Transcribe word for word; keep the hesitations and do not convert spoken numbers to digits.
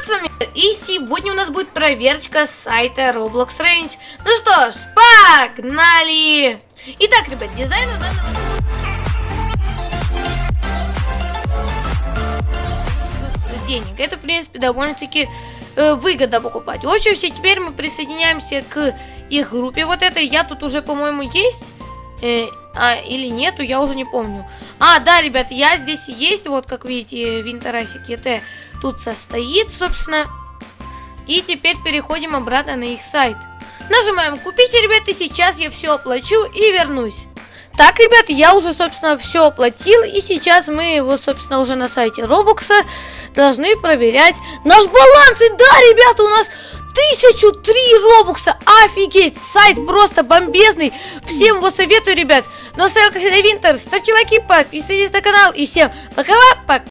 ребят, с вами и сегодня у нас будет проверочка сайта Roblox Range. Ну что ж, погнали! Итак, ребят, дизайн у данного денег. Это, в принципе, довольно-таки э, выгодно покупать. В общем, все, теперь мы присоединяемся к их группе. Вот это я тут уже, по-моему, есть. Э, а, или нету, я уже не помню. А, да, ребят, я здесь есть. Вот, как видите, Винтерасик ЕТ тут состоит, собственно. И теперь переходим обратно на их сайт. Нажимаем купить, ребят, и сейчас я все оплачу и вернусь. Так, ребят, я уже, собственно, все оплатил. И сейчас мы его, собственно, уже на сайте Робокса должны проверять наш баланс. И да, ребята, у нас тысяча три робокса. Офигеть, сайт просто бомбезный. Всем его советую, ребят. Ну а с вами Винтер, ставьте лайки, подписывайтесь на канал. И всем пока-пока.